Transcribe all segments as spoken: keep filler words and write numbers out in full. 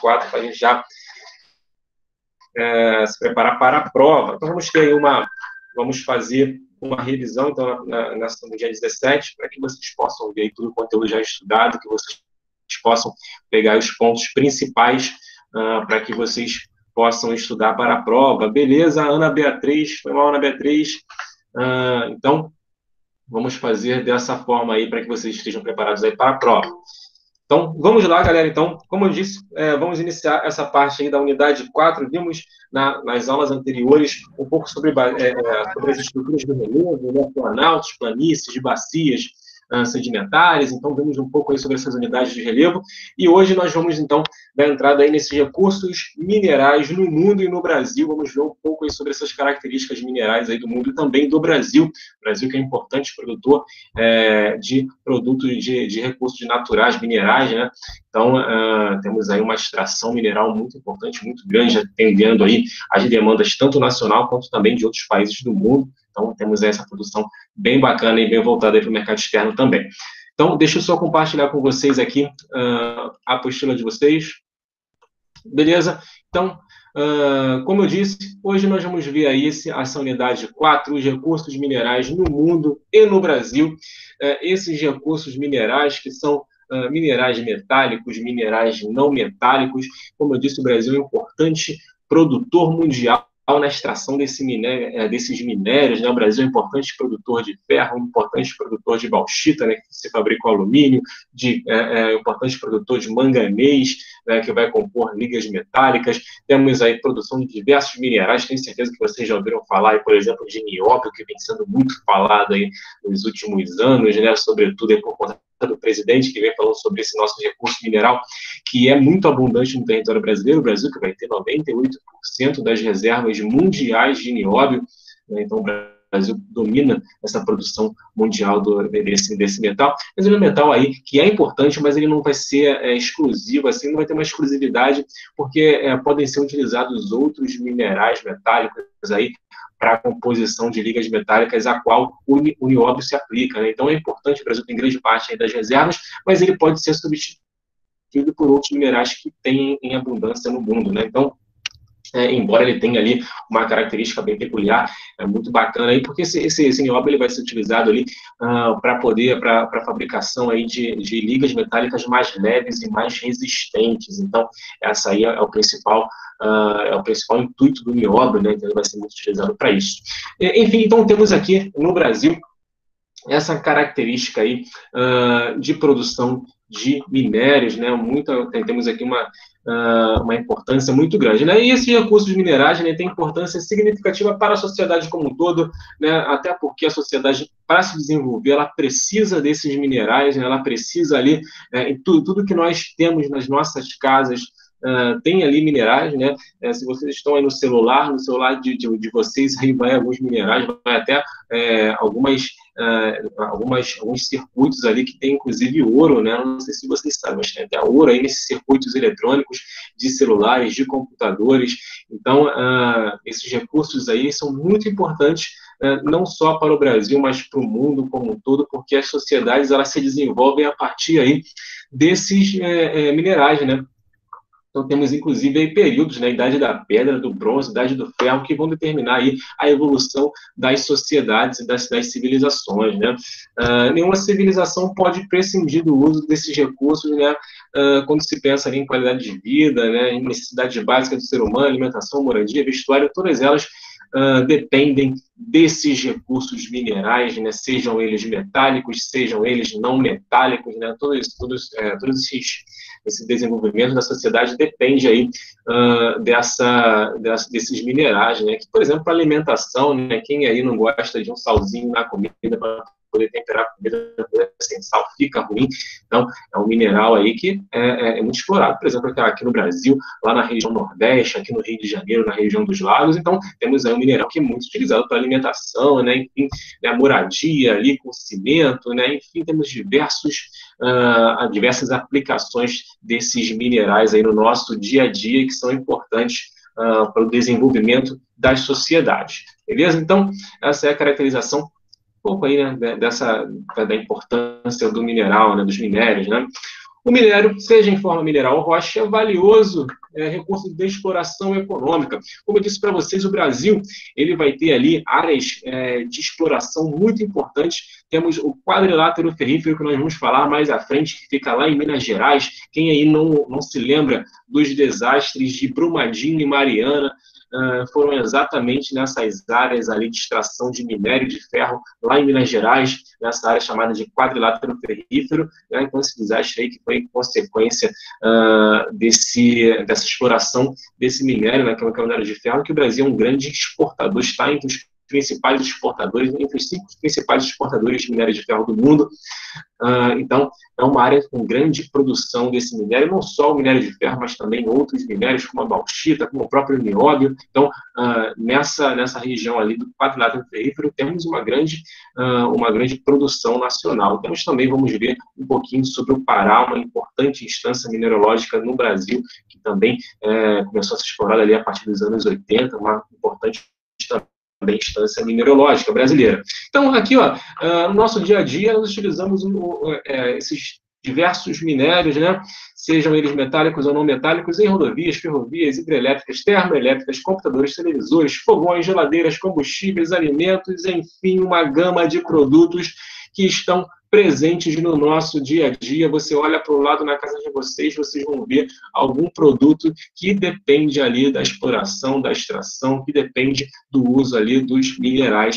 quatro, para a gente já é, se preparar para a prova. Então, vamos ter aí uma, vamos fazer uma revisão, então, na, na, no dia dezessete, para que vocês possam ver aí todo o conteúdo já estudado, que vocês possam pegar os pontos principais uh, para que vocês possam estudar para a prova. Beleza, Ana Beatriz, foi mal, Ana Beatriz. Uh, então, vamos fazer dessa forma aí para que vocês estejam preparados aí para a prova. Então, vamos lá, galera. Então, como eu disse, é, vamos iniciar essa parte aí da unidade quatro. Vimos na, nas aulas anteriores um pouco sobre, é, sobre as estruturas do relevo, né, planaltos, planícies, de bacias uh, sedimentares. Então, vimos um pouco aí sobre essas unidades de relevo. E hoje nós vamos, então, dar entrada aí nesses recursos minerais no mundo e no Brasil. Vamos ver um pouco aí sobre essas características minerais aí do mundo e também do Brasil. O Brasil que é importante produtor é, de produtos de, de recursos naturais, minerais, né? Então, uh, temos aí uma extração mineral muito importante, muito grande, atendendo aí as demandas tanto nacional quanto também de outros países do mundo. Então, temos aí essa produção bem bacana e bem voltada para o mercado externo também. Então, deixa eu só compartilhar com vocês aqui uh, a apostila de vocês. Beleza? Então, uh, como eu disse, hoje nós vamos ver aí esse, essa unidade quatro, os recursos minerais no mundo e no Brasil. Uh, esses recursos minerais que são uh, minerais metálicos, minerais não metálicos. Como eu disse, o Brasil é um importante produtor mundial na extração desse minério, desses minérios, né? O Brasil é um importante produtor de ferro, um importante produtor de bauxita, né, que se fabrica o alumínio, de, é, é, um importante produtor de manganês, né, que vai compor ligas metálicas. Temos aí produção de diversos minerais, tenho certeza que vocês já ouviram falar, aí, por exemplo, de nióbio, que vem sendo muito falado aí nos últimos anos, né, sobretudo aí por conta do presidente, que vem falando sobre esse nosso recurso mineral, que é muito abundante no território brasileiro. O Brasil que vai ter noventa e oito por cento das reservas mundiais de nióbio, né? Então o Brasil domina essa produção mundial do, desse, desse metal. Mas ele é um metal aí que é importante, mas ele não vai ser é, exclusivo, assim, não vai ter uma exclusividade, porque é, podem ser utilizados outros minerais metálicos aí para a composição de ligas metálicas a qual o, o nióbio se aplica, né? Então é importante, o Brasil tem grande parte aí das reservas, mas ele pode ser substituído por outros minerais que tem em abundância no mundo, né? Então, É, embora ele tenha ali uma característica bem peculiar, é muito bacana aí, porque esse, esse, esse nióbio ele vai ser utilizado ali uh, para poder, para a fabricação aí de, de ligas metálicas mais leves e mais resistentes. Então, essa aí é, é o principal, uh, é o principal intuito do nióbio, né? Então, ele vai ser muito utilizado para isso. E, enfim, então temos aqui no Brasil essa característica aí uh, de produção de minérios, né? Muita, temos aqui uma, uh, uma importância muito grande, né? E esses recursos minerais, né, têm importância significativa para a sociedade como um todo, né? Até porque a sociedade, para se desenvolver, ela precisa desses minerais, né? Ela precisa ali, é, em tudo, tudo que nós temos nas nossas casas, Uh, tem ali minerais, né? É, se vocês estão aí no celular, no celular de, de, de vocês, aí vai alguns minerais, vai até é, algumas, uh, algumas, alguns circuitos ali que tem inclusive ouro, né? Não sei se vocês sabem, mas tem até ouro aí nesses circuitos eletrônicos de celulares, de computadores. Então, uh, esses recursos aí são muito importantes, uh, não só para o Brasil, mas para o mundo como um todo, porque as sociedades elas se desenvolvem a partir aí desses é, é, minerais, né? Então, temos, inclusive, aí, períodos, né, Idade da Pedra, do Bronze, Idade do Ferro, que vão determinar aí, a evolução das sociedades e das, das civilizações, né? Uh, nenhuma civilização pode prescindir do uso desses recursos, né, uh, quando se pensa ali, em qualidade de vida, né, em necessidades básicas do ser humano, alimentação, moradia, vestuário, todas elas Uh, dependem desses recursos minerais, né, sejam eles metálicos, sejam eles não metálicos, né, todos, todos, é, todos esses, esse desenvolvimento da sociedade depende aí uh, dessa, dessa, desses minerais, né, que, por exemplo, para alimentação, né, quem aí não gosta de um salzinho na comida para poder temperar a comida sem sal, fica ruim. Então, é um mineral aí que é, é, é muito explorado, por exemplo, aqui no Brasil, lá na região Nordeste, aqui no Rio de Janeiro, na região dos lagos. Então, temos aí um mineral que é muito utilizado para alimentação, né, enfim, né, a moradia ali com cimento, né, enfim, temos diversos, uh, diversas aplicações desses minerais aí no nosso dia a dia que são importantes uh, para o desenvolvimento das sociedades. Beleza? Então, essa é a caracterização um pouco aí, né, dessa, da importância do mineral, né, dos minérios, né? O minério, seja em forma mineral ou rocha, é valioso, é recurso de exploração econômica. Como eu disse para vocês, o Brasil ele vai ter ali áreas é, de exploração muito importantes. Temos o quadrilátero ferrífero, que nós vamos falar mais à frente, que fica lá em Minas Gerais. Quem aí não, não se lembra dos desastres de Brumadinho e Mariana, Uh, foram exatamente nessas áreas ali de extração de minério de ferro, lá em Minas Gerais, nessa área chamada de quadrilátero ferrífero, né? Então esse desastre aí que foi consequência uh, desse, dessa exploração desse minério, né, que é o minério de ferro, que o Brasil é um grande exportador, está entre os principais exportadores, entre os cinco principais exportadores de minério de ferro do mundo. Uh, então, é uma área com grande produção desse minério, não só o minério de ferro, mas também outros minérios, como a bauxita, como o próprio nióbio. Então, uh, nessa, nessa região ali do quadrilátero ferrífero, temos uma grande, uh, uma grande produção nacional. Temos também, vamos ver um pouquinho sobre o Pará, uma importante instância mineralógica no Brasil, que também uh, começou a ser explorada ali a partir dos anos oitenta, uma importante também instância mineralógica brasileira. Então, aqui, ó, uh, no nosso dia a dia, nós utilizamos um, uh, esses diversos minérios, né, sejam eles metálicos ou não metálicos, em rodovias, ferrovias, hidrelétricas, termoelétricas, computadores, televisores, fogões, geladeiras, combustíveis, alimentos, enfim, uma gama de produtos que estão presentes no nosso dia a dia. Você olha para o lado na casa de vocês, vocês vão ver algum produto que depende ali da exploração, da extração, que depende do uso ali dos minerais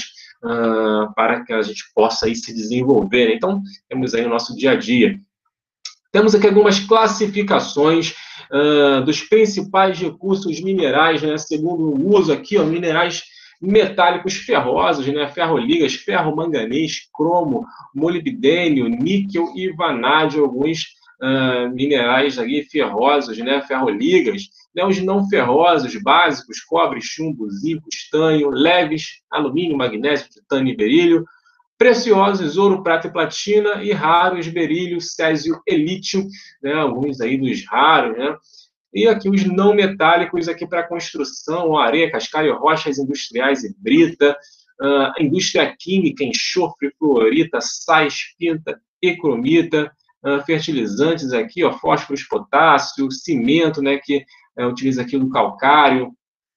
uh, para que a gente possa aí se desenvolver. Então, temos aí o nosso dia a dia. Temos aqui algumas classificações uh, dos principais recursos minerais, né, segundo o uso aqui, ó, minerais metálicos ferrosos, né, ferroligas, ferro, manganês, cromo, molibdênio, níquel e vanádio, alguns uh, minerais ali ferrosos, né, ferroligas, né, os não ferrosos básicos, cobre, chumbo, zinco, estanho, leves, alumínio, magnésio, titânio e berílio, preciosos, ouro, prata e platina, e raros, berílio, césio e lítio, né, alguns aí dos raros, né. E aqui os não metálicos aqui para construção, areia, cascalho, rochas industriais e brita, uh, indústria química, enxofre, fluorita, sais, pinta e cromita, uh, fertilizantes aqui, ó, fósforos, potássio, cimento, né, que uh, utiliza aqui o calcário,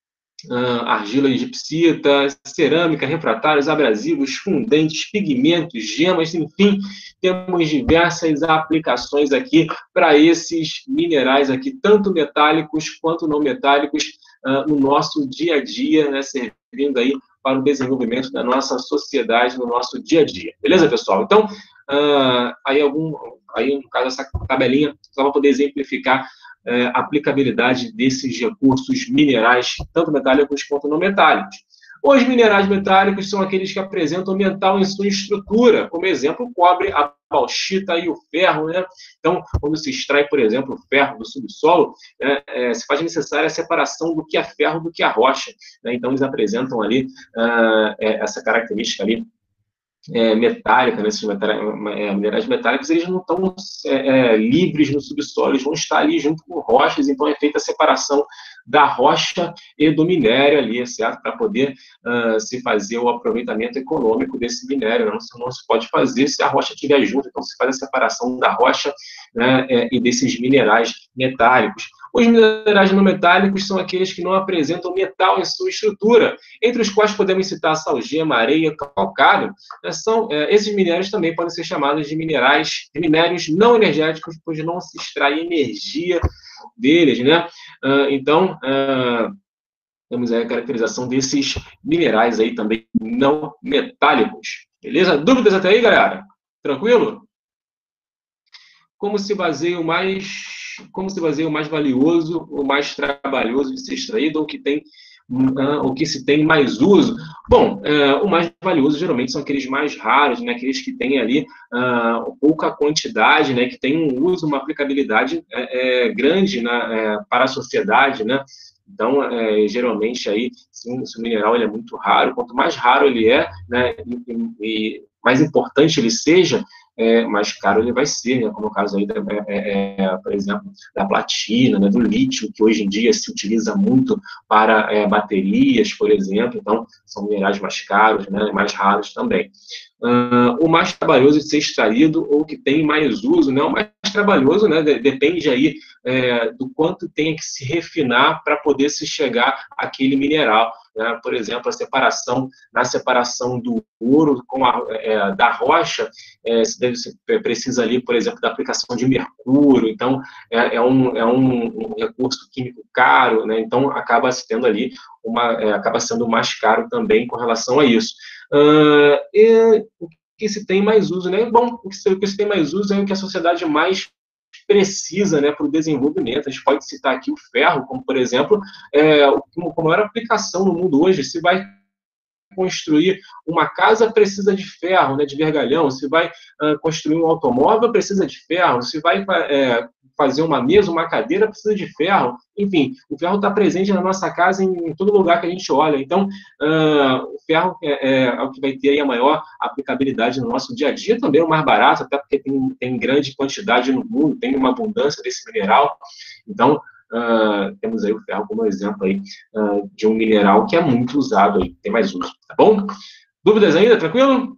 Uh, argila egipsita, cerâmica, refratários, abrasivos, fundentes, pigmentos, gemas, enfim, temos diversas aplicações aqui para esses minerais aqui, tanto metálicos quanto não metálicos, uh, no nosso dia a dia, né, servindo aí para o desenvolvimento da nossa sociedade no nosso dia a dia. Beleza, pessoal? Então, uh, aí, algum, aí no caso, essa tabelinha, só para poder exemplificar É, aplicabilidade desses recursos minerais, tanto metálicos quanto não metálicos. Os minerais metálicos são aqueles que apresentam metal em sua estrutura, como exemplo, o cobre, a bauxita e o ferro, né? Então, quando se extrai, por exemplo, o ferro do subsolo, né, é, se faz necessária a separação do que é ferro do que é rocha, né? Então, eles apresentam ali uh, essa característica ali É, metálica, né, esses é, minerais metálicos, eles não estão é, é, livres no subsolo, eles vão estar ali junto com rochas, então é feita a separação da rocha e do minério ali, certo? Para poder uh, se fazer o aproveitamento econômico desse minério, não, não se pode fazer se a rocha estiver junto, então se faz a separação da rocha, né, é, e desses minerais metálicos. Os minerais não metálicos são aqueles que não apresentam metal em sua estrutura, entre os quais podemos citar salgema, areia, calcário, né, são, é, esses minérios também podem ser chamados de minerais, de minérios não energéticos, pois não se extrai energia deles, né? Uh, então, uh, temos aí a caracterização desses minerais aí também não metálicos. Beleza? Dúvidas até aí, galera? Tranquilo? Como se baseia o mais como se baseia o mais valioso, o mais trabalhoso de ser extraído, ou que tem uh, o que se tem mais uso? Bom, uh, o mais valioso geralmente são aqueles mais raros, né, aqueles que têm ali uh, pouca quantidade, né, que tem um uso, uma aplicabilidade é, é, grande, né, é, para a sociedade, né? Então, é, geralmente aí, sim, se o mineral ele é muito raro, quanto mais raro ele é, né, e, e mais importante ele seja, é, mais caro ele vai ser, né? Como o caso aí, da, é, é, por exemplo, da platina, né, do lítio, que hoje em dia se utiliza muito para é, baterias, por exemplo, então são minerais mais caros, né, mais raros também. Uh, o mais trabalhoso de ser extraído ou que tem mais uso, né, o mais trabalhoso, né? Depende aí é, do quanto tem que se refinar para poder se chegar àquele mineral, né? Por exemplo, a separação, na separação do ouro com a, é, da rocha, é, se deve, se precisa ali, por exemplo, da aplicação de mercúrio, então é, é, um, é um, um recurso químico caro, né? Então acaba se tendo ali uma, é, acaba sendo mais caro também com relação a isso. Uh, e o que se tem mais uso, né? Bom, o que se, o que se tem mais uso é o que a sociedade mais precisa, né, para o desenvolvimento. A gente pode citar aqui o ferro, como, por exemplo, é, como, como maior aplicação no mundo hoje. Se vai construir uma casa, precisa de ferro, né, de vergalhão. Se vai uh, construir um automóvel, precisa de ferro. Se vai é, fazer uma mesa, uma cadeira, precisa de ferro. Enfim, o ferro está presente na nossa casa em, em todo lugar que a gente olha. Então, uh, o ferro é, é, é o que vai ter aí a maior aplicabilidade no nosso dia a dia, também é o mais barato, até porque tem, tem grande quantidade no mundo, tem uma abundância desse mineral. Então, Uh, temos aí o ferro como exemplo aí, uh, de um mineral que é muito usado aí, tem mais uso, tá bom? Dúvidas ainda, tranquilo?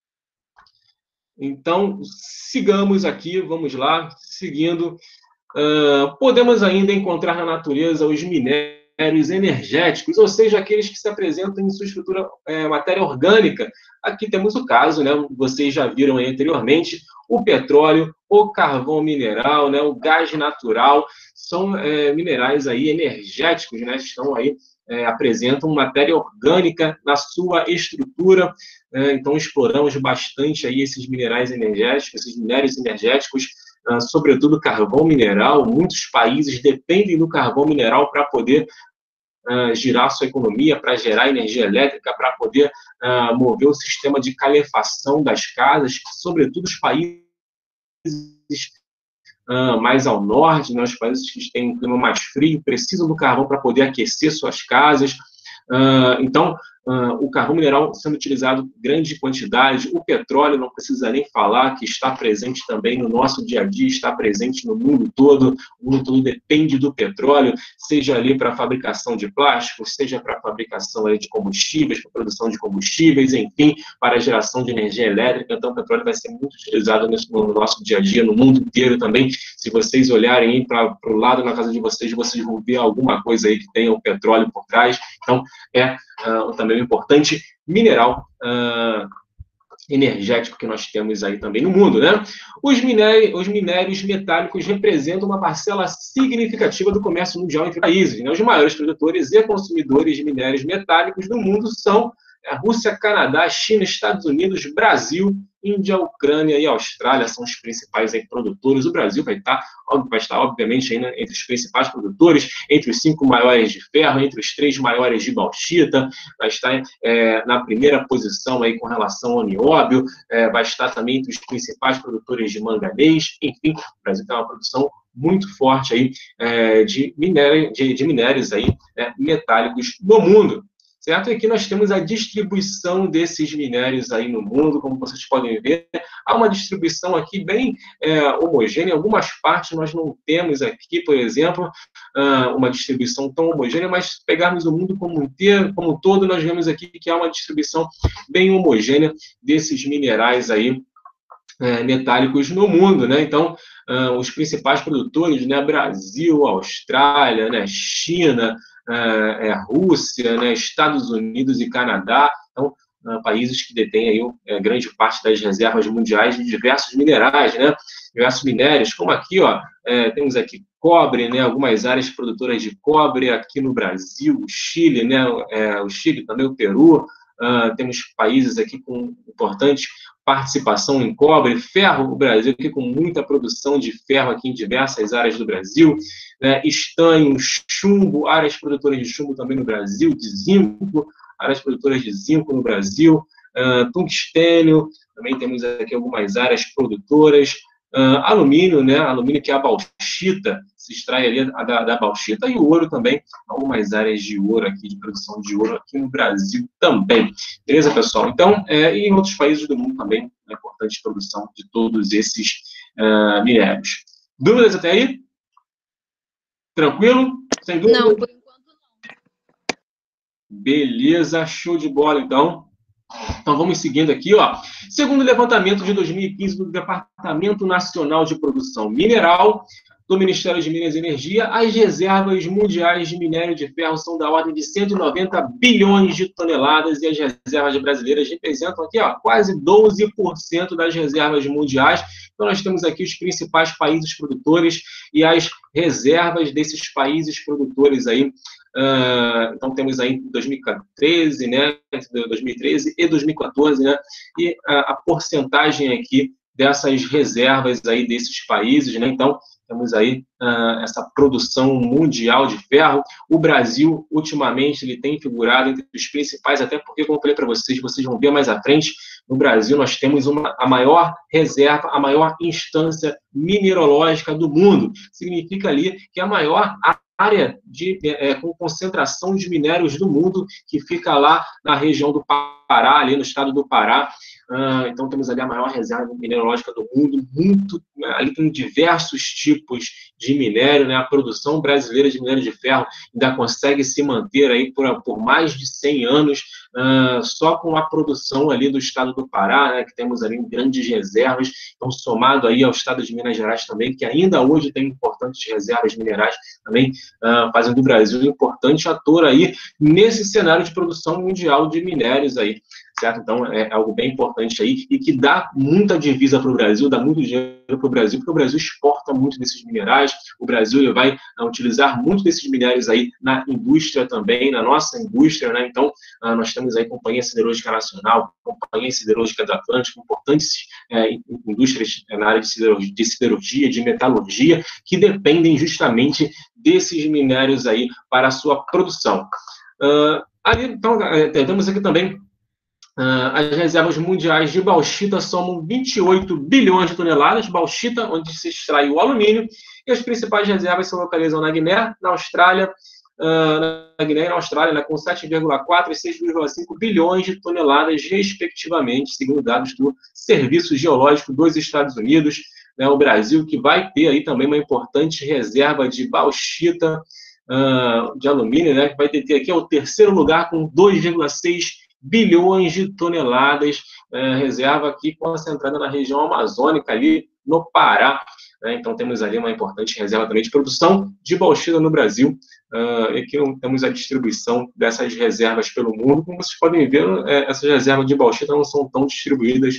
Então, sigamos aqui, vamos lá, seguindo. Uh, podemos ainda encontrar na natureza os minérios energéticos, ou seja, aqueles que se apresentam em sua estrutura é, matéria orgânica. Aqui temos o caso, né? Vocês já viram aí anteriormente, o petróleo, o carvão mineral, né? O gás natural, são é, minerais aí energéticos, né? Estão aí, é, apresentam matéria orgânica na sua estrutura. É, então, exploramos bastante aí esses minerais energéticos, esses minérios energéticos, Uh, sobretudo carvão mineral. Muitos países dependem do carvão mineral para poder uh, girar sua economia, para gerar energia elétrica, para poder uh, mover o sistema de calefação das casas, sobretudo os países uh, mais ao norte, né, os países que têm um clima mais frio, precisam do carvão para poder aquecer suas casas. Uh, então, uh, o carvão mineral sendo utilizado em grande quantidade, o petróleo, não precisa nem falar, que está presente também no nosso dia a dia, está presente no mundo todo, o mundo todo depende do petróleo, seja ali para a fabricação de plásticos, seja para a fabricação ali de combustíveis, para a produção de combustíveis, enfim, para a geração de energia elétrica. Então, o petróleo vai ser muito utilizado no nosso dia a dia, no mundo inteiro também. Se vocês olharem para o lado na casa de vocês, vocês vão ver alguma coisa aí que tenha o petróleo por trás. Então, é uh, também um importante mineral uh, energético que nós temos aí também no mundo, né? Os minérios, os minérios metálicos representam uma parcela significativa do comércio mundial entre países, né? Os maiores produtores e consumidores de minérios metálicos do mundo são a Rússia, Canadá, China, Estados Unidos, Brasil, Índia, Ucrânia e Austrália são os principais aí produtores. O Brasil vai estar, vai estar obviamente, aí, né, entre os principais produtores, entre os cinco maiores de ferro, entre os três maiores de bauxita, vai estar é, na primeira posição aí com relação ao nióbio, é, vai estar também entre os principais produtores de manganês. Enfim, o Brasil tem uma produção muito forte aí é, de, minério, de, de minérios aí, é, metálicos no mundo. Certo? E aqui nós temos a distribuição desses minérios aí no mundo, como vocês podem ver. Há uma distribuição aqui bem é, homogênea. Em algumas partes nós não temos aqui, por exemplo, uma distribuição tão homogênea, mas se pegarmos o mundo como inteiro, como um todo, nós vemos aqui que há uma distribuição bem homogênea desses minerais aí, é, metálicos no mundo, né? Então, uh, os principais produtores, né? Brasil, Austrália, né? China, uh, é, Rússia, né? Estados Unidos e Canadá, então, uh, países que detêm aí, uh, grande parte das reservas mundiais de diversos minerais, né? Diversos minérios, como aqui, ó, é, temos aqui cobre, né? Algumas áreas produtoras de cobre aqui no Brasil, o Chile, né? É, o Chile, também o Peru. Uh, temos países aqui com importante participação em cobre, ferro, o Brasil aqui com muita produção de ferro aqui em diversas áreas do Brasil, né? Estanho, chumbo, áreas produtoras de chumbo também no Brasil, de zinco, áreas produtoras de zinco no Brasil, uh, tungstênio, também temos aqui algumas áreas produtoras, uh, alumínio, né? Alumínio que é a bauxita, se extrai ali da, da bauxita, e o ouro também, algumas áreas de ouro aqui, de produção de ouro aqui no Brasil também. Beleza, pessoal? Então, é, e em outros países do mundo também, é importante a produção de todos esses uh, minérios. Dúvidas até aí? Tranquilo? Sem dúvida? Não, por enquanto não. Beleza, show de bola, então. Então, vamos seguindo aqui, ó. Segundo o levantamento de dois mil e quinze do Departamento Nacional de Produção Mineral, do Ministério de Minas e Energia, as reservas mundiais de minério de ferro são da ordem de cento e noventa bilhões de toneladas e as reservas brasileiras representam aqui, ó, quase doze por cento das reservas mundiais. Então, nós temos aqui os principais países produtores e as reservas desses países produtores aí. Uh, então, temos aí dois mil e treze, né, dois mil e treze e dois mil e quatorze, né, e a, a porcentagem aqui dessas reservas aí desses países, né, então, temos aí uh, essa produção mundial de ferro. O Brasil, ultimamente, ele tem figurado entre os principais, até porque, como eu falei para vocês, vocês vão ver mais à frente, no Brasil nós temos uma, a maior reserva, a maior instância mineralógica do mundo. Significa ali que a maior área de, é, com concentração de minérios do mundo, que fica lá na região do Pará, ali no estado do Pará. Uh, então, temos ali a maior reserva mineralógica do mundo, muito, ali tem diversos tipos de minério, né? A produção brasileira de minério de ferro ainda consegue se manter aí por, por mais de cem anos, uh, só com a produção ali do estado do Pará, né? Que temos ali grandes reservas, então, somado aí ao estado de Minas Gerais também, que ainda hoje tem importantes reservas minerais também, uh, fazendo do Brasil um importante ator aí nesse cenário de produção mundial de minérios aí, certo? Então, é algo bem importante aí e que dá muita divisa para o Brasil, dá muito dinheiro para o Brasil, porque o Brasil exporta muito desses minerais, o Brasil ele vai uh, utilizar muito desses minérios aí na indústria também, na nossa indústria, né? Então, uh, nós temos aí Companhia Siderúrgica Nacional, Companhia Siderúrgica da Atlântica, importantes é, indústrias na área de siderurgia, de siderurgia, de metalurgia, que dependem justamente desses minérios aí para a sua produção. Uh, ali, então, temos aqui também Uh, as reservas mundiais de bauxita somam vinte e oito bilhões de toneladas, bauxita, onde se extrai o alumínio, e as principais reservas se localizam na Guiné, na Austrália, uh, na Guiné e na Austrália, né, com sete vírgula quatro e seis vírgula cinco bilhões de toneladas, respectivamente, segundo dados do Serviço Geológico dos Estados Unidos. Né, o Brasil, que vai ter aí também uma importante reserva de bauxita, uh, de alumínio, né, que vai ter aqui é o terceiro lugar com dois vírgula seis bilhões de toneladas, é, reserva aqui concentrada na região amazônica, ali no Pará. Né? Então, temos ali uma importante reserva também de produção de bauxita no Brasil. Uh, e aqui temos a distribuição dessas reservas pelo mundo. Como vocês podem ver, é, essas reservas de bauxita não são tão distribuídas,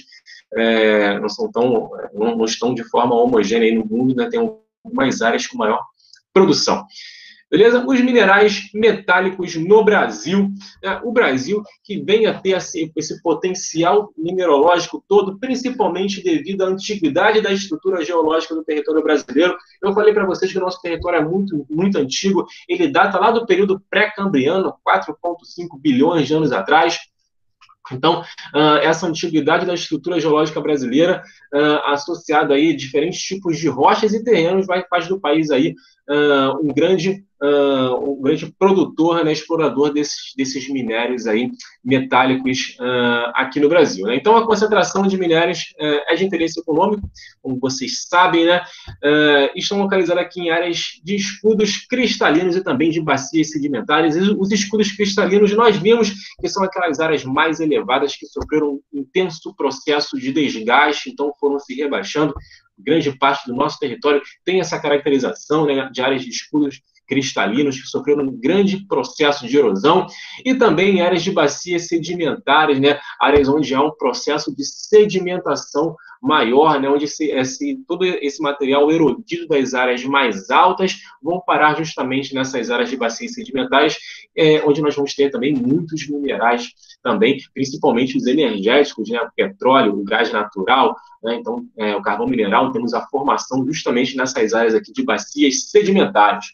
é, não, são tão, não, não estão de forma homogênea aí no mundo, né? Tem algumas áreas com maior produção. Beleza? Os minerais metálicos no Brasil, né? O Brasil que vem a ter esse, esse potencial mineralógico todo, principalmente devido à antiguidade da estrutura geológica do território brasileiro. Eu falei para vocês que o nosso território é muito, muito antigo, ele data lá do período pré-cambriano, quatro vírgula cinco bilhões de anos atrás. Então, uh, essa antiguidade da estrutura geológica brasileira, uh, associada aí a diferentes tipos de rochas e terrenos, vai faz do país aí uh, um grande uh, um grande produtor, né, explorador desses, desses minérios aí metálicos uh, aqui no Brasil. Né? Então, a concentração de minérios uh, é de interesse econômico, como vocês sabem, né? Uh, estão localizados aqui em áreas de escudos cristalinos e também de bacias sedimentares. E os escudos cristalinos nós vimos que são aquelas áreas mais elevadas que sofreram um intenso processo de desgaste, então foram se rebaixando. Grande parte do nosso território tem essa caracterização, né, de áreas de escudos cristalinos que sofreram um grande processo de erosão, e também áreas de bacias sedimentares, né, áreas onde há um processo de sedimentação maior, né, onde esse, esse, todo esse material erodido das áreas mais altas vão parar justamente nessas áreas de bacias sedimentares, é, onde nós vamos ter também muitos minerais também, principalmente os energéticos, né, o petróleo, o gás natural, né, então é, o carvão mineral, temos a formação justamente nessas áreas aqui de bacias sedimentares.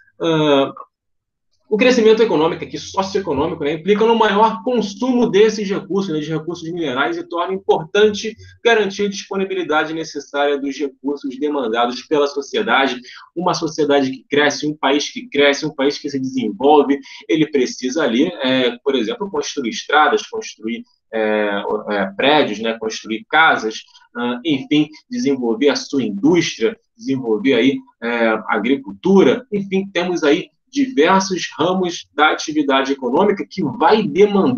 Uh, o crescimento econômico, aqui socioeconômico, né, implica no maior consumo desses recursos, né, de recursos minerais, e torna importante garantir a disponibilidade necessária dos recursos demandados pela sociedade. Uma sociedade que cresce, um país que cresce, um país que se desenvolve, ele precisa ali, é, por exemplo, construir estradas, construir é, é, prédios, né, construir casas, uh, enfim, desenvolver a sua indústria, desenvolver aí é, agricultura, enfim, temos aí diversos ramos da atividade econômica que vai demandar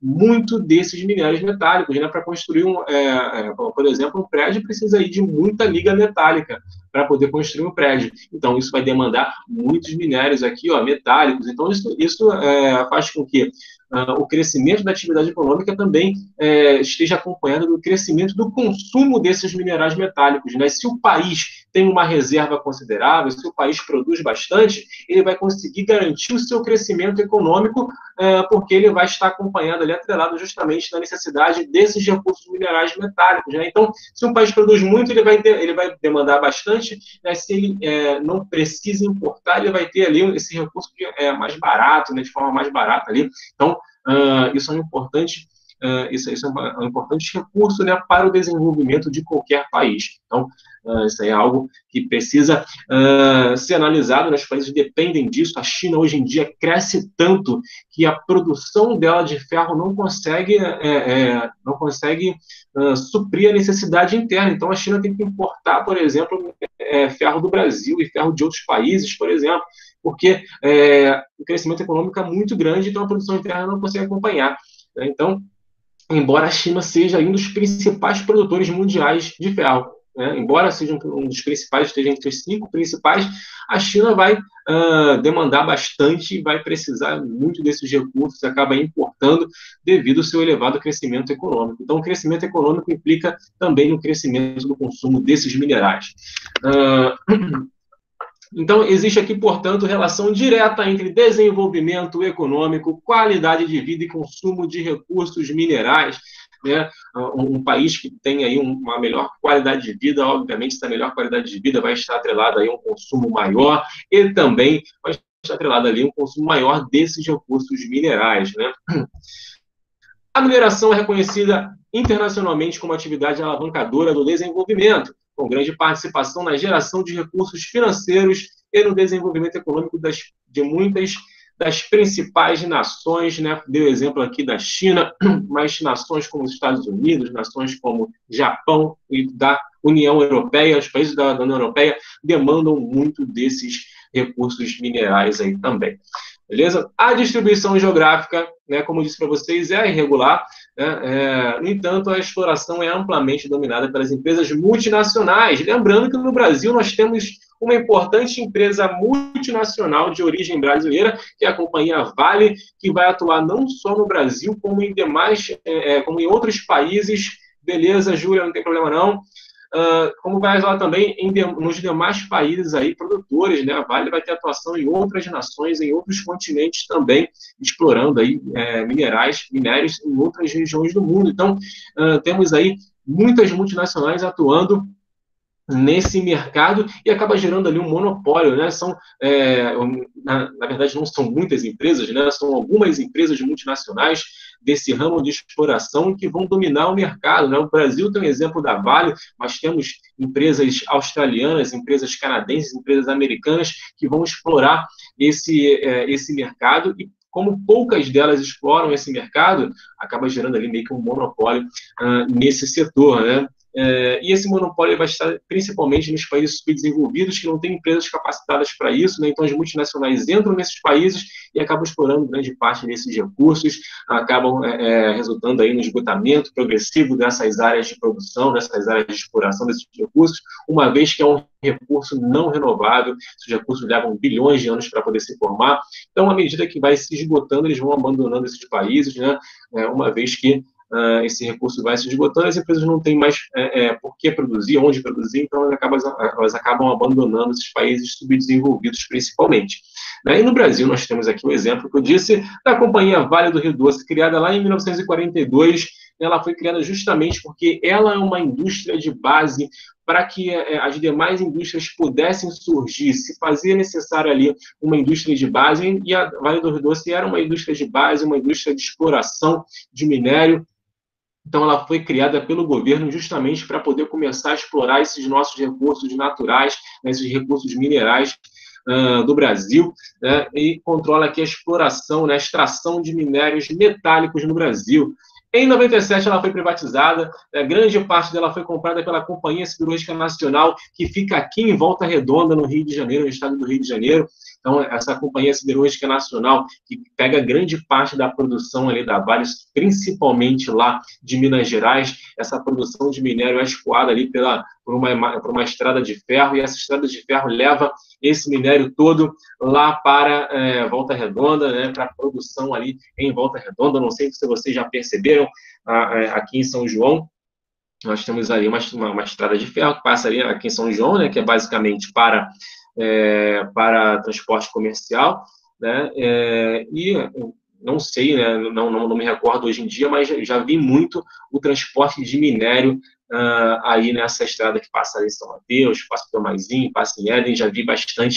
muito desses minérios metálicos, né? Para construir, um, é, é, por exemplo, um prédio precisa aí de muita liga metálica para poder construir um prédio. Então, isso vai demandar muitos minérios aqui, ó, metálicos. Então, isso, isso é, faz com que Uh, o crescimento da atividade econômica também é, esteja acompanhado do crescimento do consumo desses minerais metálicos, né? Se o país tem uma reserva considerável, se o país produz bastante, ele vai conseguir garantir o seu crescimento econômico, uh, porque ele vai estar acompanhado ali, atrelado justamente da necessidade desses recursos minerais metálicos, né? Então, se um país produz muito, ele vai, ter, ele vai demandar bastante, né? Se ele é, não precisa importar, ele vai ter ali esse recurso de, é, mais barato, né? De forma mais barata ali. Então, Uh, isso é um importante, uh, isso, isso é um importante recurso, né, para o desenvolvimento de qualquer país. Então, uh, isso é algo que precisa uh, ser analisado, né? Os países dependem disso. A China, hoje em dia, cresce tanto que a produção dela de ferro não consegue, é, é, não consegue uh, suprir a necessidade interna. Então, a China tem que importar, por exemplo, é, ferro do Brasil e ferro de outros países, por exemplo, porque é, o crescimento econômico é muito grande, então a produção interna não consegue acompanhar, né? Então, embora a China seja um dos principais produtores mundiais de ferro, né? Embora seja um dos principais, esteja entre os cinco principais, a China vai uh, demandar bastante e vai precisar muito desses recursos, acaba importando devido ao seu elevado crescimento econômico. Então, o crescimento econômico implica também o crescimento do consumo desses minerais. Uh, Então, existe aqui, portanto, relação direta entre desenvolvimento econômico, qualidade de vida e consumo de recursos minerais, né? Um, um país que tem aí uma melhor qualidade de vida, obviamente, essa melhor qualidade de vida vai estar atrelada aí a um consumo maior e também vai estar atrelada ali a um consumo maior desses recursos minerais, né? A mineração é reconhecida internacionalmente como atividade alavancadora do desenvolvimento, com grande participação na geração de recursos financeiros e no desenvolvimento econômico das, de muitas das principais nações, né? Deu exemplo aqui da China, mas nações como os Estados Unidos, nações como Japão e da União Europeia, os países da, da União Europeia demandam muito desses recursos minerais aí também. Beleza? A distribuição geográfica, né, como eu disse para vocês, é irregular, né? É, no entanto, a exploração é amplamente dominada pelas empresas multinacionais. Lembrando que no Brasil nós temos uma importante empresa multinacional de origem brasileira, que é a companhia Vale, que vai atuar não só no Brasil, como em demais, é, como em outros países. Beleza, Júlia, não tem problema não. Uh, como vai atuar também em de, nos demais países aí produtores, né? A Vale vai ter atuação em outras nações, em outros continentes também, explorando aí é, minerais, minérios em outras regiões do mundo. Então, uh, temos aí muitas multinacionais atuando nesse mercado e acaba gerando ali um monopólio, né? São, é, na, na verdade, não são muitas empresas, né? São algumas empresas multinacionais desse ramo de exploração que vão dominar o mercado, né? O Brasil tem um exemplo da Vale, mas temos empresas australianas, empresas canadenses, empresas americanas que vão explorar esse, é, esse mercado e como poucas delas exploram esse mercado, acaba gerando ali meio que um monopólio uh, nesse setor, né? É, e esse monopólio vai estar principalmente nos países subdesenvolvidos que não têm empresas capacitadas para isso, né? Então as multinacionais entram nesses países e acabam explorando grande parte desses recursos, acabam é, é, resultando aí no esgotamento progressivo dessas áreas de produção, dessas áreas de exploração desses recursos, uma vez que é um recurso não renovável, esses recursos levam bilhões de anos para poder se formar, então à medida que vai se esgotando, eles vão abandonando esses países, né? É, uma vez que Uh, esse recurso vai se esgotando, as empresas não têm mais é, é, por que produzir, onde produzir, então elas acabam, elas acabam abandonando esses países subdesenvolvidos, principalmente. Né? E no Brasil, nós temos aqui um exemplo que eu disse da companhia Vale do Rio Doce, criada lá em mil novecentos e quarenta e dois, ela foi criada justamente porque ela é uma indústria de base para que é, as demais indústrias pudessem surgir, se fazia necessário ali uma indústria de base, e a Vale do Rio Doce era uma indústria de base, uma indústria de exploração de minério. Então, ela foi criada pelo governo justamente para poder começar a explorar esses nossos recursos naturais, né, esses recursos minerais uh, do Brasil, né, e controla aqui a exploração, né, a extração de minérios metálicos no Brasil. Em noventa e sete, ela foi privatizada, a grande parte dela foi comprada pela Companhia Siderúrgica Nacional, que fica aqui em Volta Redonda, no Rio de Janeiro, no estado do Rio de Janeiro. Então, essa companhia siderúrgica nacional, que pega grande parte da produção ali da Vale, principalmente lá de Minas Gerais, essa produção de minério é escoada ali pela, por, uma, por uma estrada de ferro, e essa estrada de ferro leva esse minério todo lá para é, Volta Redonda, né, para a produção ali em Volta Redonda. Não sei se vocês já perceberam, aqui em São João, nós temos ali uma, uma, uma estrada de ferro que passa ali aqui em São João, né, que é basicamente para, é, para transporte comercial, né, é, e não sei, né, não, não, não me recordo hoje em dia, mas já vi muito o transporte de minério uh, aí nessa estrada que passa ali em São Mateus, passa em Tomazinho, passa em Éden, já vi bastante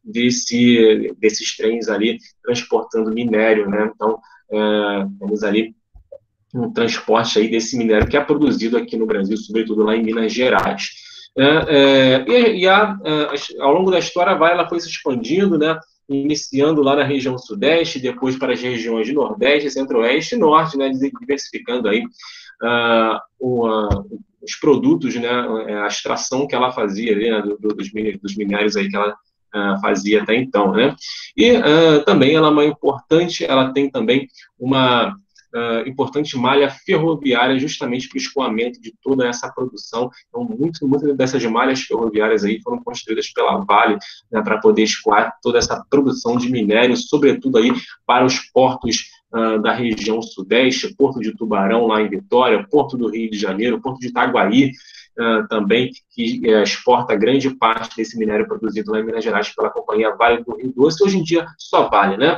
desse, desses trens ali transportando minério, né, então uh, temos ali um transporte aí desse minério que é produzido aqui no Brasil, sobretudo lá em Minas Gerais. É, é, e e a, a, ao longo da história, a Vale ela foi se expandindo, né, iniciando lá na região sudeste, depois para as regiões de nordeste, centro-oeste e norte, né, diversificando aí uh, o, uh, os produtos, né, a extração que ela fazia ali, né, do, dos, dos minérios aí que ela uh, fazia até então, né. E uh, também ela é uma importante, ela tem também uma Uh, importante malha ferroviária justamente para o escoamento de toda essa produção. Então, muito, muitas dessas malhas ferroviárias aí foram construídas pela Vale, né, para poder escoar toda essa produção de minério, sobretudo aí para os portos uh, da região sudeste, Porto de Tubarão, lá em Vitória, Porto do Rio de Janeiro, Porto de Itaguaí, uh, também, que uh, exporta grande parte desse minério produzido lá em Minas Gerais pela companhia Vale do Rio Doce. Hoje em dia, só Vale, né?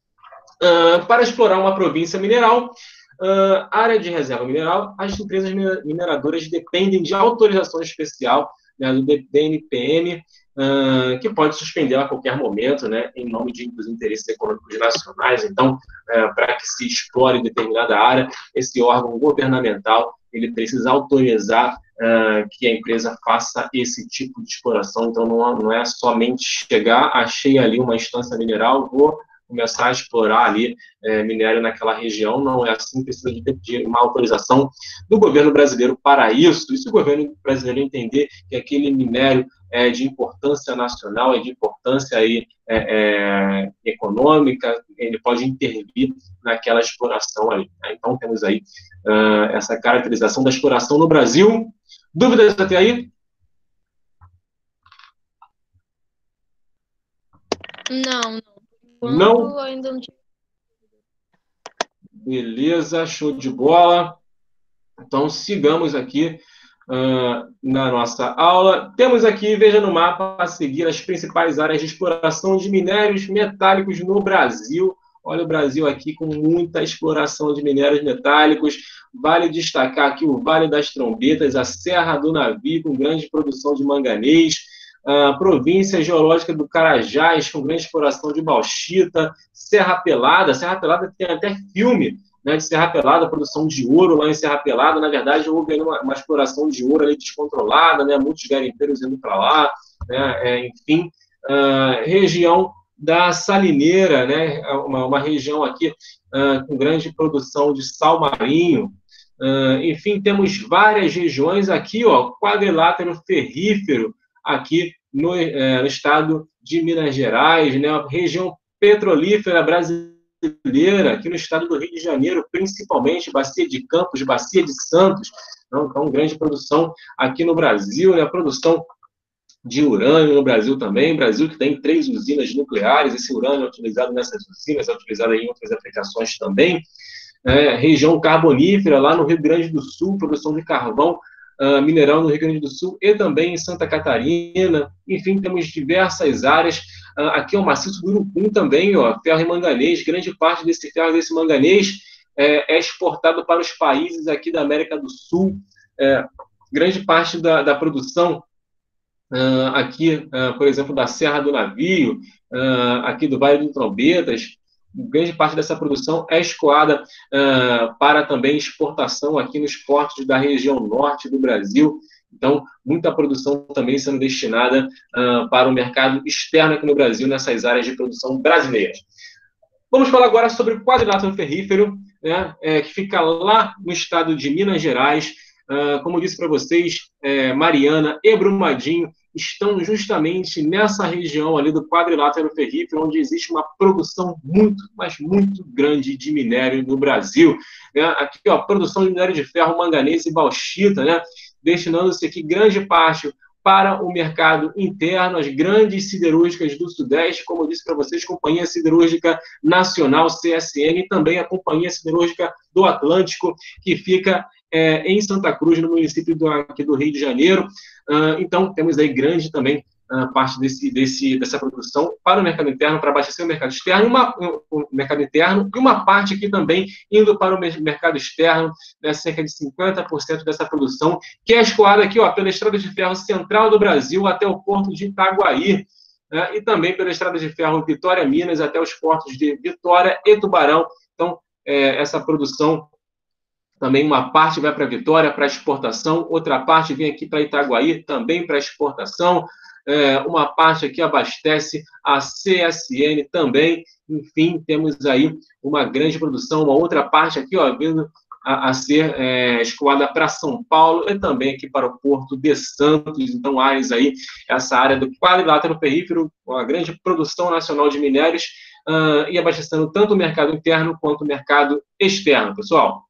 Uh, para explorar uma província mineral, uh, área de reserva mineral, as empresas mineradoras dependem de autorização especial, né, do D N P M, uh, que pode suspender a qualquer momento, né, em nome de, dos interesses econômicos nacionais. Então, uh, para que se explore determinada área, esse órgão governamental ele precisa autorizar uh, que a empresa faça esse tipo de exploração. Então, não, não é somente chegar, achei ali uma instância mineral, vou começar a explorar ali é, minério naquela região. Não é assim, precisa de, de uma autorização do governo brasileiro para isso. E se o governo brasileiro entender que aquele minério é de importância nacional, é de importância aí, é, é, econômica, ele pode intervir naquela exploração ali. Né? Então, temos aí uh, essa caracterização da exploração no Brasil. Dúvidas até aí? Não, não. Não? Ainda não tive. Beleza, show de bola. Então, sigamos aqui uh, na nossa aula. Temos aqui, veja no mapa, a seguir as principais áreas de exploração de minérios metálicos no Brasil. Olha o Brasil aqui com muita exploração de minérios metálicos. Vale destacar aqui o Vale das Trombetas, a Serra do Navio, com grande produção de manganês, a província geológica do Carajás, com grande exploração de bauxita, Serra Pelada. Serra Pelada tem até filme, né, de Serra Pelada, produção de ouro lá em Serra Pelada. Na verdade, houve uma, uma exploração de ouro ali descontrolada, né, muitos garimpeiros indo para lá, né, é, enfim. Uh, região da Salineira, né, uma, uma região aqui uh, com grande produção de sal marinho. Uh, enfim, temos várias regiões aqui, ó, quadrilátero ferrífero, aqui no, eh, no estado de Minas Gerais, né, região petrolífera brasileira, aqui no estado do Rio de Janeiro, principalmente, Bacia de Campos, Bacia de Santos, então, então grande produção aqui no Brasil, né, produção de urânio no Brasil também, Brasil que tem três usinas nucleares, esse urânio é utilizado nessas usinas, é utilizado em outras aplicações também, é, região carbonífera, lá no Rio Grande do Sul, produção de carvão, Uh, mineral no Rio Grande do Sul e também em Santa Catarina. Enfim, temos diversas áreas. Uh, aqui é o maciço do Urucum também, ó, ferro e manganês. Grande parte desse ferro e desse manganês é, é exportado para os países aqui da América do Sul. É, grande parte da, da produção uh, aqui, uh, por exemplo, da Serra do Navio, uh, aqui do Vale do Trombetas, grande parte dessa produção é escoada uh, para também exportação aqui nos portos da região norte do Brasil. Então, muita produção também sendo destinada uh, para o mercado externo aqui no Brasil, nessas áreas de produção brasileiras. Vamos falar agora sobre o quadrilátero ferrífero, né, é, que fica lá no estado de Minas Gerais, uh, como eu disse para vocês, é, Mariana e Brumadinho estão justamente nessa região ali do quadrilátero ferrífero, onde existe uma produção muito, mas muito grande de minério no Brasil. Né? Aqui, ó, produção de minério de ferro, manganês e bauxita, né? Destinando-se aqui grande parte para o mercado interno, as grandes siderúrgicas do Sudeste, como eu disse para vocês, Companhia Siderúrgica Nacional, C S N, e também a Companhia Siderúrgica do Atlântico, que fica é, em Santa Cruz, no município do, aqui do Rio de Janeiro. Uh, então, temos aí grande também uh, parte desse, desse, dessa produção para o mercado interno, para abastecer o mercado externo, uma, um, um mercado interno, e uma parte aqui também indo para o mercado externo, né, cerca de cinquenta por cento dessa produção, que é escoada aqui, ó, pela Estrada de Ferro Central do Brasil até o porto de Itaguaí, né, e também pela Estrada de Ferro Vitória, Minas, até os portos de Vitória e Tubarão. Então, é, essa produção, também uma parte vai para Vitória, para exportação, outra parte vem aqui para Itaguaí, também para exportação, é, uma parte aqui abastece a C S N também, enfim, temos aí uma grande produção, uma outra parte aqui, ó, vindo a, a ser é, escoada para São Paulo e também aqui para o Porto de Santos. Então, áreas aí, essa área do quadrilátero ferrífero, uma grande produção nacional de minérios, uh, e abastecendo tanto o mercado interno quanto o mercado externo, pessoal.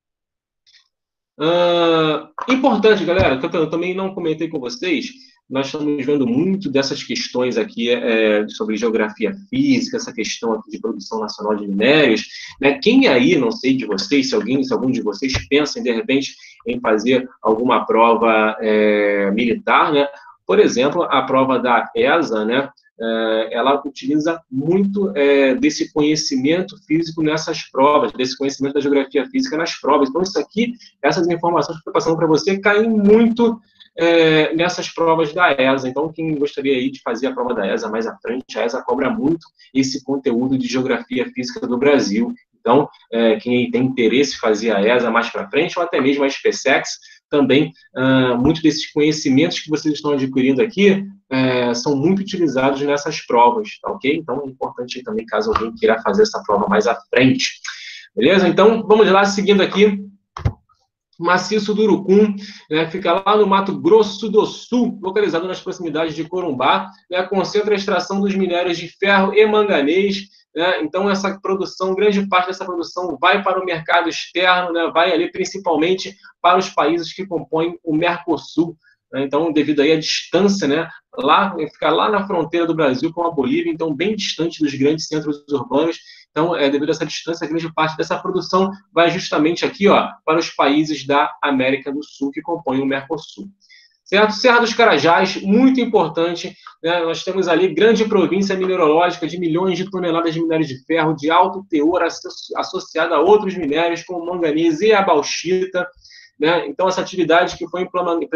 Uh, importante, galera, que eu também não comentei com vocês, nós estamos vendo muito dessas questões aqui é, sobre geografia física, essa questão aqui de produção nacional de minérios, né? Quem aí, não sei de vocês, se alguém, se algum de vocês pensa, de repente, em fazer alguma prova é, militar, né? Por exemplo, a prova da E S A, né? Ela utiliza muito é, desse conhecimento físico nessas provas, desse conhecimento da geografia física nas provas. Então, isso aqui, essas informações que eu estou passando para você, caem muito é, nessas provas da E S A. Então, quem gostaria aí de fazer a prova da E S A mais à frente, a E S A cobra muito esse conteúdo de geografia física do Brasil. Então, é, quem tem interesse em fazer a E S A mais para frente, ou até mesmo a SpaceX, também, uh, muitos desses conhecimentos que vocês estão adquirindo aqui uh, são muito utilizados nessas provas, tá ok? Então, é importante também, caso alguém queira fazer essa prova mais à frente. Beleza? Então, vamos lá, seguindo aqui. Maciço do Urucum, né, fica lá no Mato Grosso do Sul, localizado nas proximidades de Corumbá, né, concentra a extração dos minérios de ferro e manganês. Né, então, essa produção, grande parte dessa produção vai para o mercado externo, né, vai ali principalmente para os países que compõem o Mercosul. Né, então, devido aí à distância, né, lá, fica lá na fronteira do Brasil com a Bolívia, então bem distante dos grandes centros urbanos. Então, é, devido a essa distância, grande parte dessa produção vai justamente aqui, ó, para os países da América do Sul que compõem o Mercosul. Certo? Serra dos Carajás, muito importante, né? Nós temos ali grande província mineralógica de milhões de toneladas de minério de ferro de alto teor associada a outros minérios como o manganês e a bauxita. Né? Então, essa atividade que foi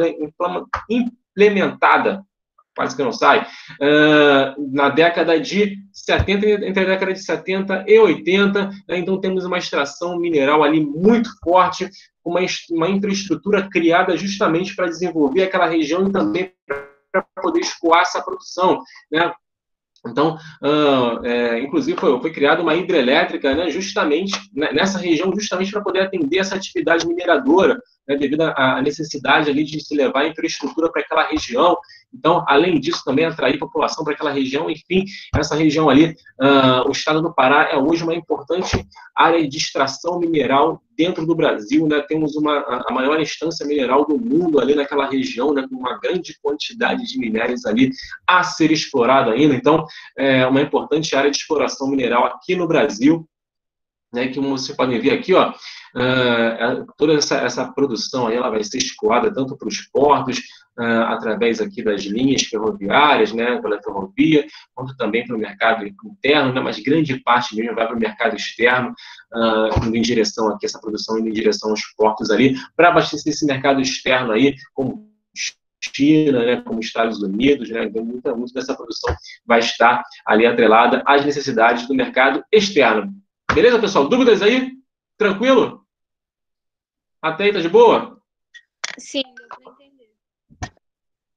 implementada, quase que não sai, uh, na década de setenta, entre a década de setenta e oitenta, né? Então temos uma extração mineral ali muito forte, uma, uma infraestrutura criada justamente para desenvolver aquela região e também para poder escoar essa produção, né? Então, uh, é, inclusive, foi, foi criada uma hidrelétrica, né, justamente né, nessa região, justamente para poder atender essa atividade mineradora, né, devido à necessidade ali de se levar a infraestrutura para aquela região. Então, além disso, também atrair população para aquela região. Enfim, essa região ali, uh, o estado do Pará é hoje uma importante área de extração mineral dentro do Brasil, né? Temos uma, a maior instância mineral do mundo ali naquela região, né? Com uma grande quantidade de minérios ali a ser explorado ainda. Então, é uma importante área de exploração mineral aqui no Brasil, né? Que, como vocês podem ver aqui, ó, uh, toda essa, essa produção aí, ela vai ser escoada tanto para os portos, uh, através aqui das linhas ferroviárias, né? Pela ferrovia, quanto também para o mercado interno, né? Mas grande parte mesmo vai para o mercado externo, uh, indo em direção aqui, essa produção indo em direção aos portos ali, para abastecer esse mercado externo aí, como China, né, como Estados Unidos, né, então muita, muita dessa produção vai estar ali atrelada às necessidades do mercado externo. Beleza, pessoal? Dúvidas aí? Tranquilo? Até aí, tá de boa? Sim, deu para entender.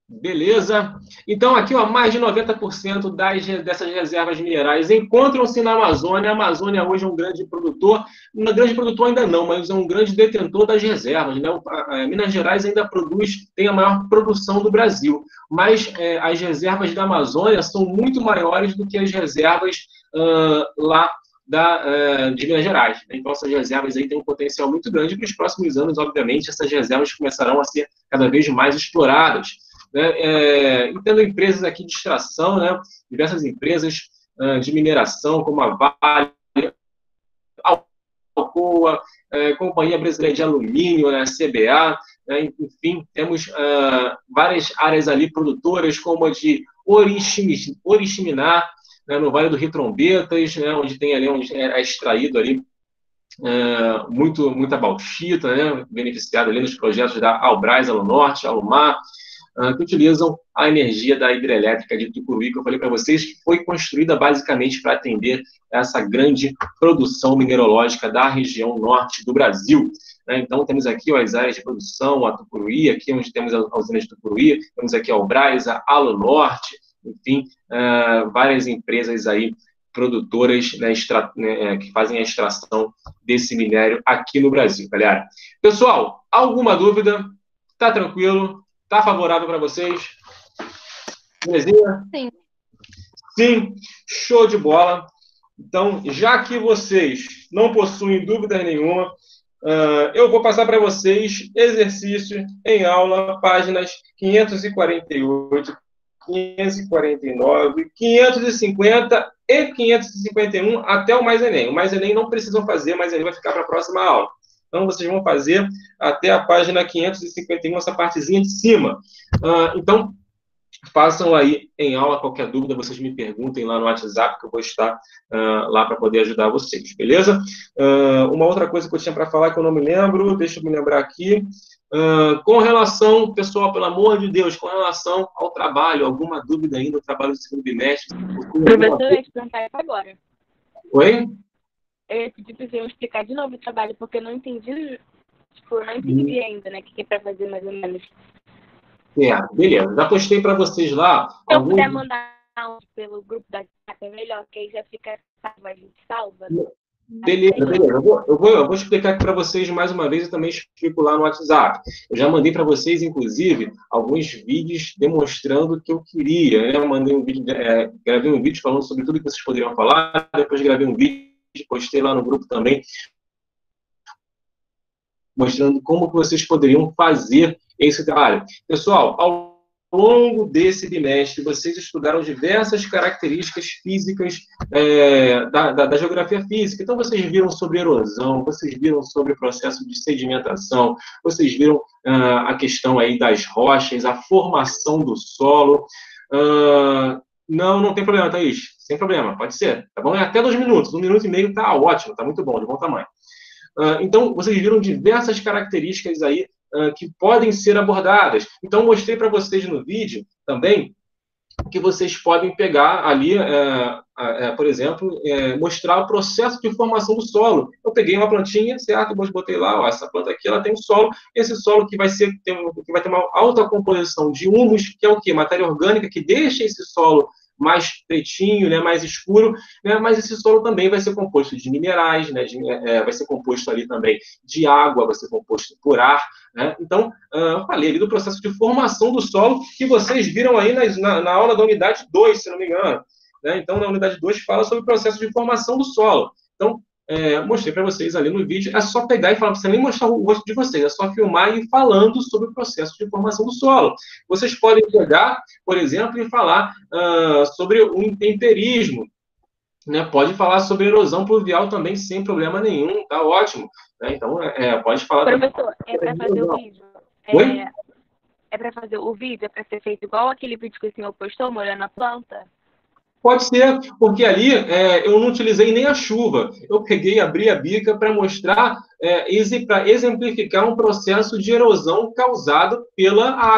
Beleza. Então, aqui, ó, mais de noventa por cento das, dessas reservas minerais encontram-se na Amazônia. A Amazônia hoje é um grande produtor, um grande produtor ainda não, mas é um grande detentor das reservas, né? Minas Gerais ainda produz, tem a maior produção do Brasil, mas é, as reservas da Amazônia são muito maiores do que as reservas uh, lá da, uh, de Minas Gerais. Então, essas reservas aí têm um potencial muito grande. Para os próximos anos, obviamente, essas reservas começarão a ser cada vez mais exploradas. Né, é, e tendo empresas aqui de extração, né, diversas empresas uh, de mineração, como a Vale, a Alcoa, é, Companhia Brasileira de Alumínio, né, C B A, né, enfim, temos uh, várias áreas ali produtoras, como a de Oriximiná, né, no Vale do Rio Trombetas, né, onde tem ali, onde é extraído ali uh, muito, muita bauxita, né, beneficiada ali nos projetos da Albras, Alunorte, Alumar, que utilizam a energia da hidrelétrica de Tucuruí, que eu falei para vocês, que foi construída basicamente para atender essa grande produção mineralógica da região norte do Brasil. Então, temos aqui ó, as áreas de produção, a Tucuruí, aqui onde temos a usina de Tucuruí, temos aqui a Albras, a Alunorte, enfim, uh, várias empresas aí produtoras, né, extra, né, que fazem a extração desse minério aqui no Brasil, galera. Pessoal, alguma dúvida? Tá tranquilo? Tá favorável para vocês? Belezinha? Sim. Sim, show de bola. Então, já que vocês não possuem dúvida nenhuma, uh, eu vou passar para vocês exercício em aula, páginas quinhentos e quarenta e oito, quinhentos e quarenta e nove, quinhentos e cinquenta e quinhentos e cinquenta e um até o Mais Enem. O Mais Enem não precisam fazer, mas ele vai ficar para a próxima aula. Então, vocês vão fazer até a página quinhentos e cinquenta e um, essa partezinha de cima. Uh, então, façam aí em aula, qualquer dúvida, vocês me perguntem lá no WhatsApp, que eu vou estar uh, lá para poder ajudar vocês, beleza? Uh, uma outra coisa que eu tinha para falar que eu não me lembro, deixa eu me lembrar aqui. Uh, com relação, pessoal, pelo amor de Deus, com relação ao trabalho, alguma dúvida ainda, o trabalho do segundo bimestre? Professor, eu ia te perguntar isso agora. Oi? Eu ia pedir para você explicar de novo o trabalho, porque eu não entendi, tipo, eu não entendi hum. ainda, né, o que é para fazer mais ou menos. É, beleza. Já postei para vocês lá. Se eu alguns... puder mandar um pelo grupo da WhatsApp, é melhor, porque aí já fica, a gente salva. Beleza, beleza. Eu vou, eu vou, eu vou explicar aqui para vocês mais uma vez e também explico lá no WhatsApp. Eu já mandei para vocês, inclusive, alguns vídeos demonstrando o que eu queria. Né? Eu mandei um vídeo, é, gravei um vídeo falando sobre tudo que vocês poderiam falar, depois gravei um vídeo, postei lá no grupo também, mostrando como que vocês poderiam fazer esse trabalho. Pessoal, ao longo desse bimestre, vocês estudaram diversas características físicas é, da, da, da geografia física. Então, vocês viram sobre erosão, vocês viram sobre o processo de sedimentação, vocês viram ah, a questão aí das rochas, a formação do solo. Ah, não, não tem problema, Thaís. Sem problema, pode ser. Tá bom? É até dois minutos. Um minuto e meio tá ótimo, tá muito bom, de bom tamanho. Uh, então, vocês viram diversas características aí uh, que podem ser abordadas. Então, mostrei para vocês no vídeo também que vocês podem pegar ali, uh, uh, uh, por exemplo, uh, mostrar o processo de formação do solo. Eu peguei uma plantinha, certo? Botei lá, ó, essa planta aqui, ela tem um solo. Esse solo que vai, ser, tem, que vai ter uma alta composição de humus, que é o quê? Matéria orgânica, que deixa esse solo mais pretinho, né, mais escuro, né, mas esse solo também vai ser composto de minerais, né, de, é, vai ser composto ali também de água, vai ser composto por ar, né? Então, uh, falei ali do processo de formação do solo, que vocês viram aí nas, na, na aula da unidade dois, se não me engano, né? Então, na unidade dois fala sobre o processo de formação do solo. Então, é, mostrei para vocês ali no vídeo, é só pegar e falar, não precisa nem mostrar o rosto de vocês, é só filmar e ir falando sobre o processo de formação do solo. Vocês podem pegar, por exemplo, e falar uh, sobre o intemperismo, né? Pode falar sobre erosão pluvial também, sem problema nenhum, tá ótimo. Né? Então, é, pode falar... Professor, também. É para fazer o vídeo. Oi? É, é para fazer o vídeo, é para ser feito igual aquele vídeo que o senhor postou, molhando a planta? Pode ser, porque ali é, eu não utilizei nem a chuva. Eu peguei, abri a bica para mostrar, é, para exemplificar um processo de erosão causado pela água.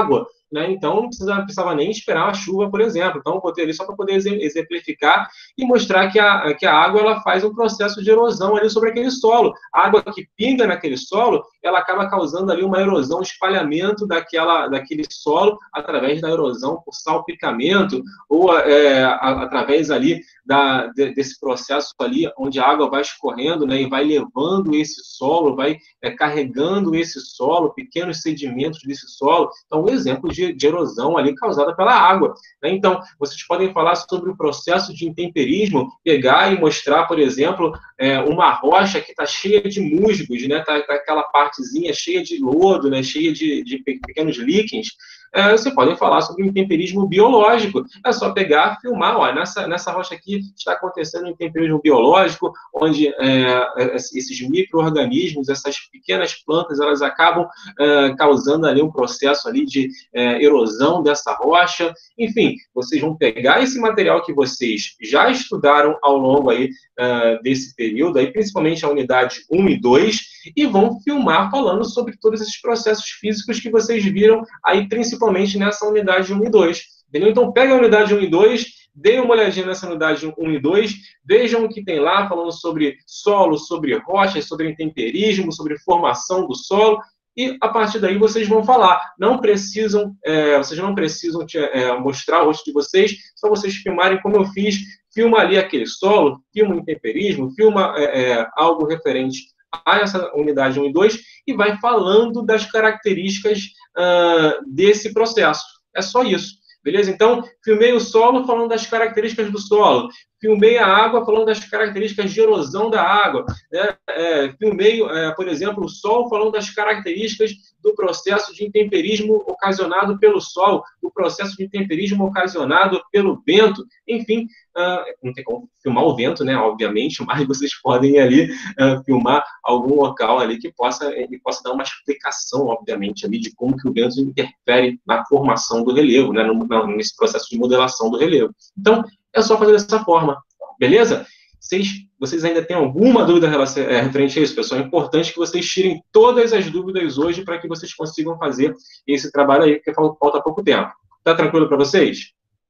né? Então não precisa, precisava nem esperar a chuva, por exemplo. Então eu botei ali só para poder exemplificar e mostrar que a, que a água ela faz um processo de erosão ali sobre aquele solo. A água que pinga naquele solo, ela acaba causando ali uma erosão, um espalhamento daquela, daquele solo através da erosão por salpicamento ou é, a, através ali da, de, desse processo ali onde a água vai escorrendo, né, e vai levando esse solo, vai é, carregando esse solo, pequenos sedimentos desse solo. Então, um exemplo de, de erosão ali causada pela água, né? Então, vocês podem falar sobre o processo de intemperismo, pegar e mostrar, por exemplo, é, uma rocha que está cheia de musgos, né? Tá, tá aquela partezinha cheia de lodo, né? Cheia de, de pequenos líquens. É, você pode falar sobre o intemperismo biológico. É só pegar, filmar, ó, nessa, nessa rocha aqui está acontecendo um intemperismo biológico, onde é, esses micro-organismos, essas pequenas plantas, elas acabam é, causando ali um processo ali de é, erosão dessa rocha. Enfim, vocês vão pegar esse material que vocês já estudaram ao longo aí uh, desse período, aí, principalmente a unidade um e dois, e vão filmar falando sobre todos esses processos físicos que vocês viram aí, principalmente nessa unidade um e dois. Entendeu? Então, pega a unidade um e dois, dê uma olhadinha nessa unidade um e dois, vejam o que tem lá, falando sobre solo, sobre rochas, sobre intemperismo, sobre formação do solo, e a partir daí vocês vão falar. Não precisam, é, vocês não precisam te, é, mostrar o rosto de vocês, só vocês filmarem como eu fiz, filma ali aquele solo, filma o intemperismo, filma é, é, algo referente a essa unidade um e dois e vai falando das características uh, desse processo. É só isso. Beleza? Então, filmei o solo falando das características do solo. Filmei a água falando das características de erosão da água. Né? É, filmei, é, por exemplo, o sol falando das características do processo de intemperismo ocasionado pelo sol, do processo de intemperismo ocasionado pelo vento. Enfim, uh, não tem como filmar o vento, né? Obviamente, mas vocês podem ali uh, filmar algum local ali que possa, que possa dar uma explicação, obviamente, ali de como que o vento interfere na formação do relevo, né? No, nesse processo de modelação do relevo. Então, é só fazer dessa forma, beleza? Vocês, vocês ainda têm alguma dúvida é, referente a isso, pessoal? É importante que vocês tirem todas as dúvidas hoje para que vocês consigam fazer esse trabalho aí, porque falta pouco tempo. Tá tranquilo para vocês?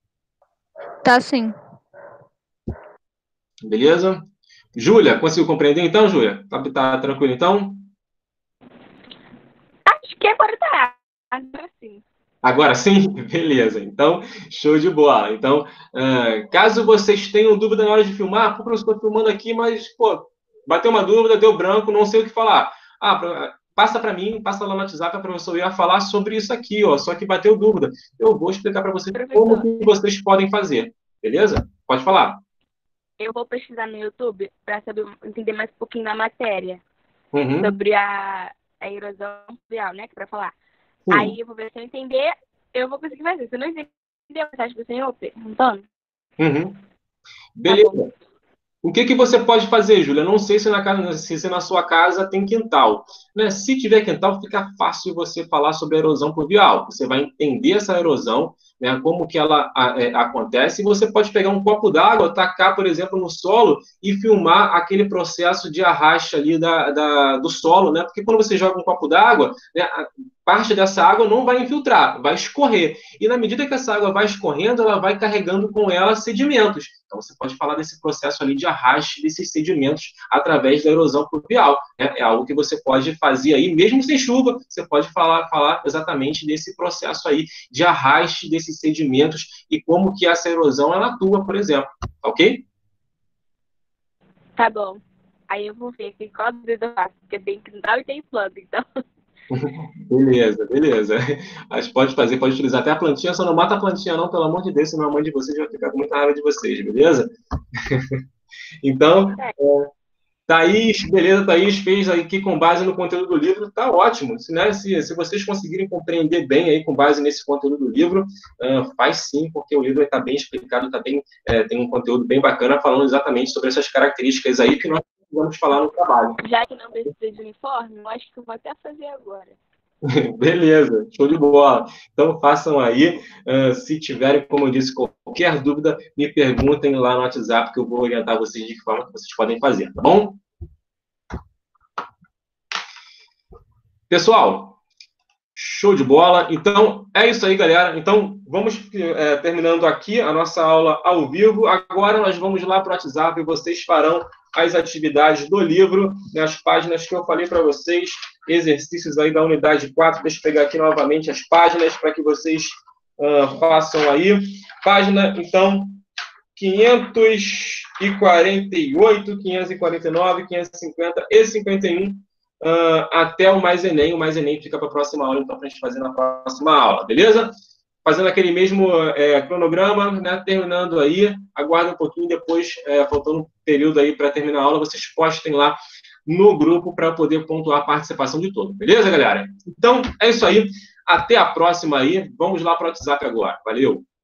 Tá, sim. Beleza? Júlia, conseguiu compreender então, Júlia? Tá, tá tranquilo então? Acho que agora tá. Agora sim. Agora sim? Beleza. Então, show de bola. Então, uh, caso vocês tenham dúvida na hora de filmar, pô, eu estou filmando aqui, mas, pô, bateu uma dúvida, deu branco, não sei o que falar. Ah, pra, passa para mim, passa lá no WhatsApp para a professora ia falar sobre isso aqui, ó, só que bateu dúvida. Eu vou explicar para vocês como que vocês podem fazer. Beleza? Pode falar. Eu vou pesquisar no YouTube para saber entender mais um pouquinho da matéria. Uhum. Sobre a, a erosão fluvial, né? Que é para falar. Sim. Aí eu vou ver se eu entender, eu vou conseguir fazer. Se eu não entender, você acha que você senhor, Antônio? Uhum. Beleza. Tá, o que, que você pode fazer, Júlia? Não sei se na, casa, se na sua casa tem quintal. Né? Se tiver quintal, fica fácil você falar sobre a erosão pluvial. Você vai entender essa erosão, né, como que ela é, acontece, e você pode pegar um copo d'água, tacar, por exemplo, no solo e filmar aquele processo de arraste ali da, da, do solo, né? Porque quando você joga um copo d'água, né, parte dessa água não vai infiltrar, vai escorrer. E na medida que essa água vai escorrendo, ela vai carregando com ela sedimentos. Então, você pode falar desse processo ali de arraste desses sedimentos através da erosão pluvial. Né? É algo que você pode fazer aí, mesmo sem chuva, você pode falar, falar exatamente desse processo aí de arraste desses sedimentos e como que essa erosão ela atua, por exemplo. Ok? Tá bom. Aí eu vou ver aqui qual dúvida eu faço, porque tem quintal e tem planta, então... Beleza, beleza. Mas pode fazer, pode utilizar até a plantinha, só não mata a plantinha não, pelo amor de Deus, senão a mãe de vocês vai ficar com muita raiva de vocês, beleza? Então, é, Thaís, beleza, Thaís fez aqui com base no conteúdo do livro, tá ótimo. Se, né, se, se vocês conseguirem compreender bem aí com base nesse conteúdo do livro, uh, faz sim, porque o livro está bem explicado, tá bem, é, tem um conteúdo bem bacana falando exatamente sobre essas características aí que nós vamos falar no trabalho. Já que não precisa de uniforme, eu acho que eu vou até fazer agora. Beleza, show de bola. Então façam aí. Uh, se tiverem, como eu disse, qualquer dúvida, me perguntem lá no WhatsApp que eu vou orientar vocês de que forma que vocês podem fazer, tá bom? Pessoal, Show de bola. Então, é isso aí, galera. Então, vamos é, terminando aqui a nossa aula ao vivo. Agora nós vamos lá para o WhatsApp e vocês farão as atividades do livro, nas páginas que eu falei para vocês, exercícios aí da unidade quatro. Deixa eu pegar aqui novamente as páginas para que vocês uh, façam aí. Página, então, quinhentos e quarenta e oito, quinhentos e quarenta e nove, quinhentos e cinquenta e cinquenta e um. Uh, até o Mais Enem. O Mais Enem fica para a próxima aula, então, para a gente fazer na próxima aula, beleza? Fazendo aquele mesmo é, cronograma, né? Terminando aí, aguarda um pouquinho, depois, é, faltando um período aí para terminar a aula, vocês postem lá no grupo para poder pontuar a participação de todos, beleza, galera? Então, é isso aí. Até a próxima aí. Vamos lá para o WhatsApp agora. Valeu!